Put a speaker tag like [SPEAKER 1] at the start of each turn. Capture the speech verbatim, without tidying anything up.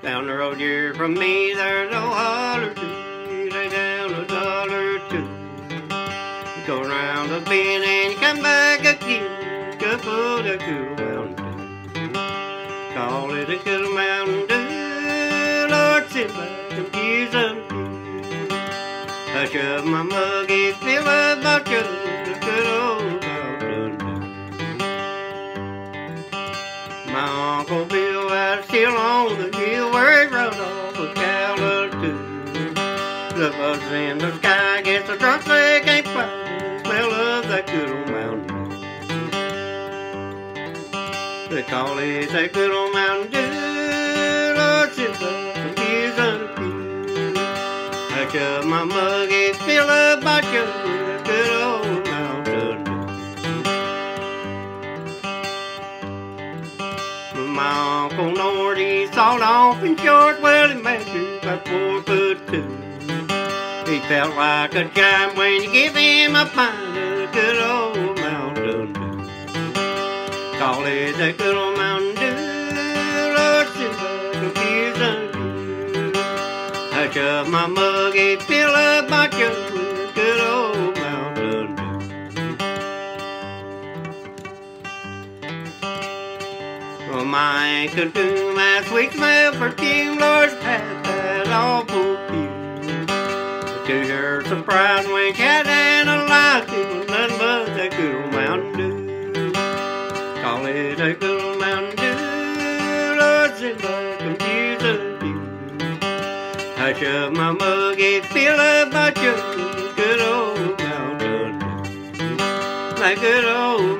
[SPEAKER 1] Down the road here from me, there's a holler tree. Lay down a dollar or two. Go around the bend and you come back again. Go for the cool mountain dew. Call it a cool mountain dew. Lord, sit back and use them too. I shove my muggy fill up my jug. The good old mountain dew. My Uncle Bill was still on the hill where he rode off a cow or two. The bugs in the sky gets the drunk they can't find. Smell of that good old mountain dew. They call it that good old mountain dew. Lord, sit back and use a few. I shove my muggy fill up my jug with that good old mountain dew. My Uncle Nordy sawed off in short, well, he measured about four foot two. He felt like a giant when you give him a pint of the good old mountain dew. Call it that good old mountain dew. Lord, sit back and use a few. I shove my muggy fill up my jug with the good old mountain dew. Well, my ankle to my sweet smell perfume, Lord's past that awful few. To her surprise when cat and a light, it was nothing but that good old mountain dew. Call it that good old mountain dew. Lord, sit back and use a few. I shove my muggy fill up my jug with the good old mountain dew. That good old